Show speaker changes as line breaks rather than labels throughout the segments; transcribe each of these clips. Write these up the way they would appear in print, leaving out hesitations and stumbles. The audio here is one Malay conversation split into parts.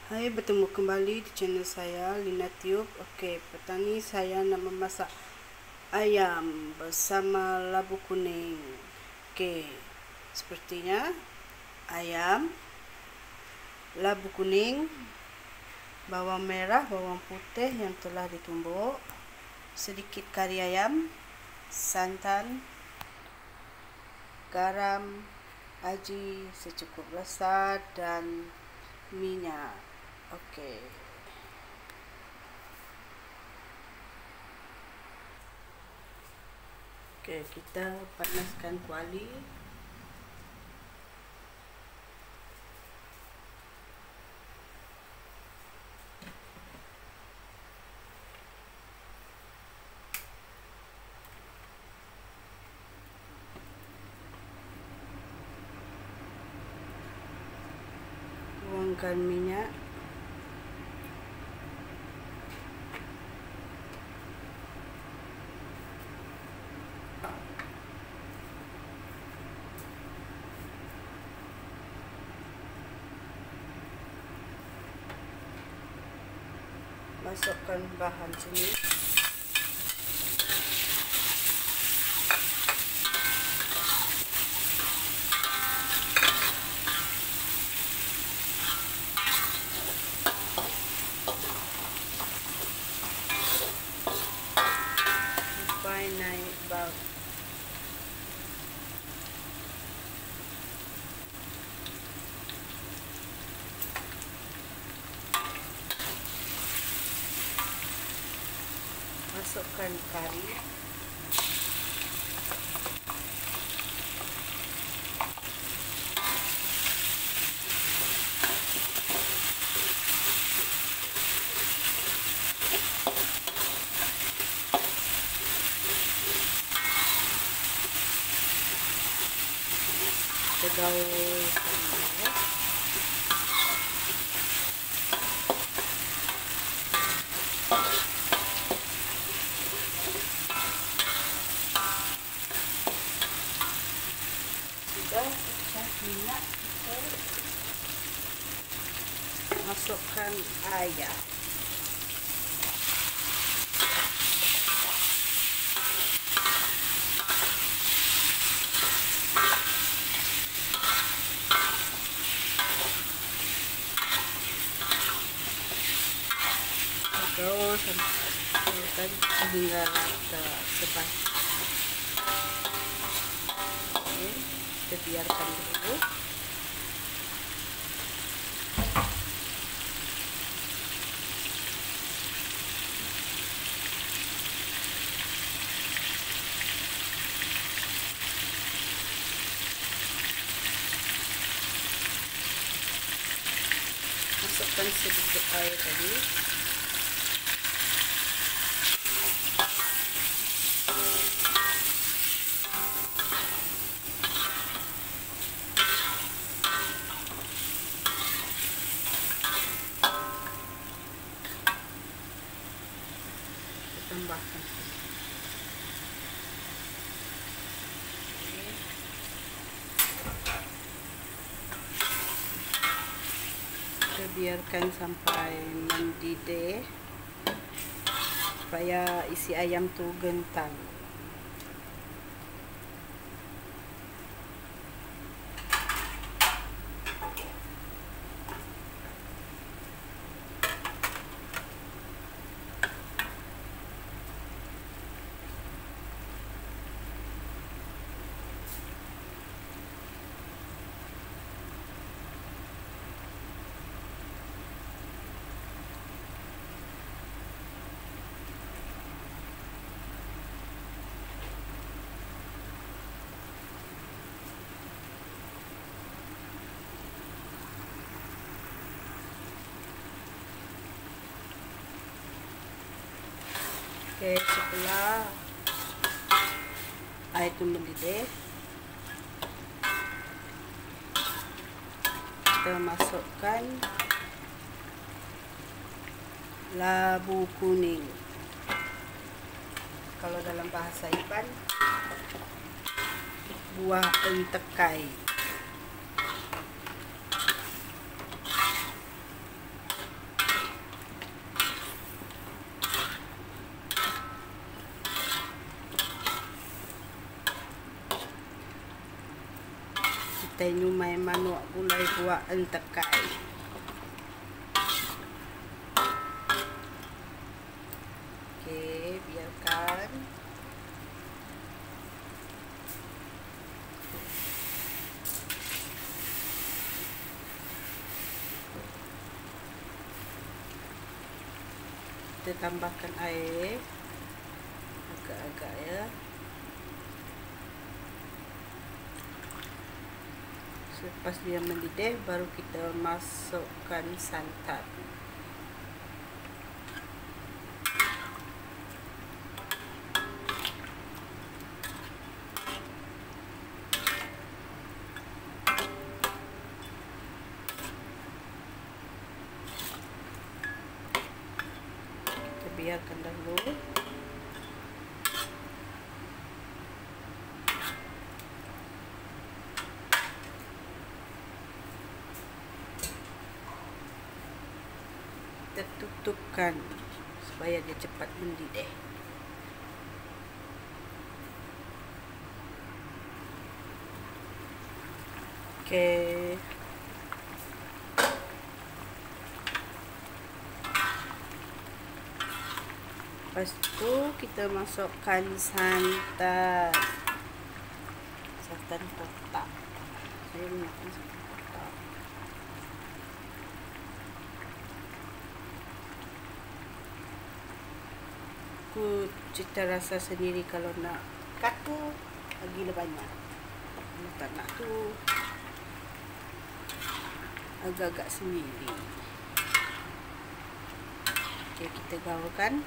Hai, bertemu kembali di channel saya, Lina Tube. Okey, petang ni saya nak memasak ayam bersama labu kuning. Okey, sepertinya ayam, labu kuning, bawang merah, bawang putih yang telah ditumbuk, sedikit kari ayam, santan, garam, aji secukup rasa, dan minyak. Okey. Okey, kita panaskan kuali. Tuangkan minyak. Masukkan bahan sini. Sampai naik bau. Masukkan kari. Gaul semua. Sudah pecah minyak, kita masukkan ayam. Gaul sampai hingga sebas. Oke, kita biarkan dulu. Masukkan sedikit air tadi. Tambahkan kita biarkan sampai mendidih supaya isi ayam tu gental. Oke, setelah air itu mendidih, kita masukkan labu kuning. Kalau dalam bahasa Iban, buah entekai. teh nyumai manuk gulai buah entekai. Oke, biarkan. Kita tambahkan air agak-agak ya. Selepas dia mendidih, baru kita masukkan santan. Kita biarkan dahulu. Kita tutupkan supaya dia cepat mendidih. Oke. Lepas itu kita masukkan santan kotak. Saya gunakan santan kotak. Cita rasa sendiri, kalau nak kaku lagi banyak, kalau tak nak tu agak-agak sendiri. Oke, kita gaulkan.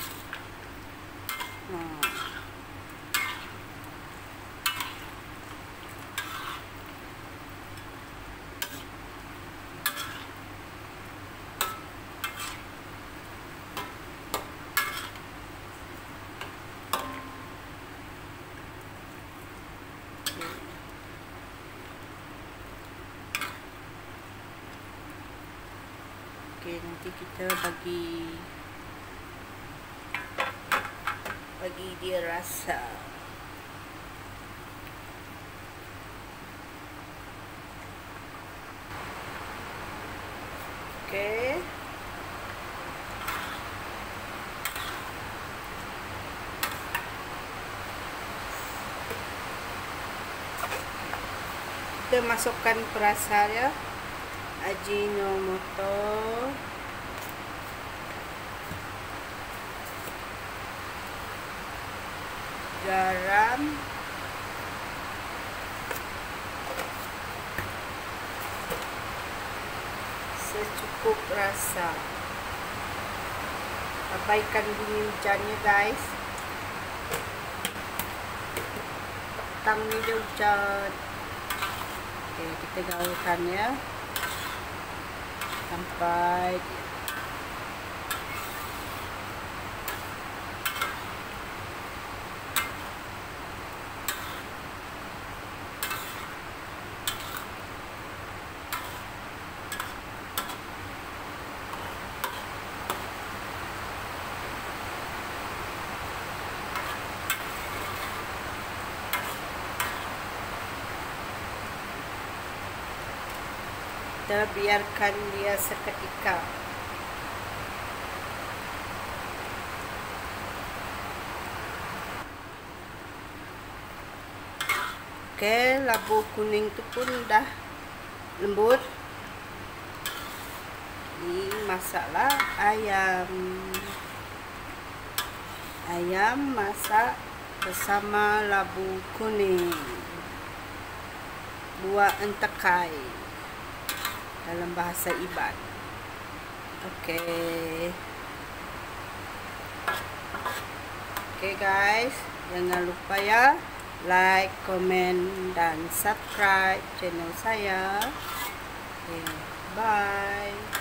Oke, nanti kita bagi dia rasa. Oke. Kita masukkan perasa ya. Ajinomoto, garam, secukup rasa. Abaikan bunyi hujannya guys. Petang ni dia hujan. Oke, kita gaulkan ya sampai kita biarkan dia seketika. Oke, labu kuning itu pun dah lembut. Ini masaklah ayam masak bersama labu kuning, buah entekai dalam bahasa Iban. Oke guys, jangan lupa ya like, komen, dan subscribe channel saya. Bye.